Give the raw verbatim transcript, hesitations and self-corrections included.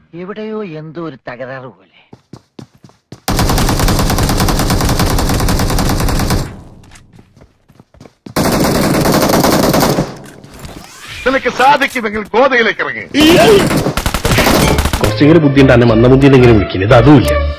എവിടെയോ എന്തോ ഒരു തകരാറ് പോലെ. നിനക്ക് സാധിക്കുമെങ്കിൽ ഗോതയിലേക്ക് ഇറങ്ങി. കുറച്ചെങ്കിലും ബുദ്ധി ഉണ്ടാകുന്ന മന്ദബുദ്ധി എന്തെങ്കിലും വിളിക്കില്ല, ഇത് അതുമില്ല.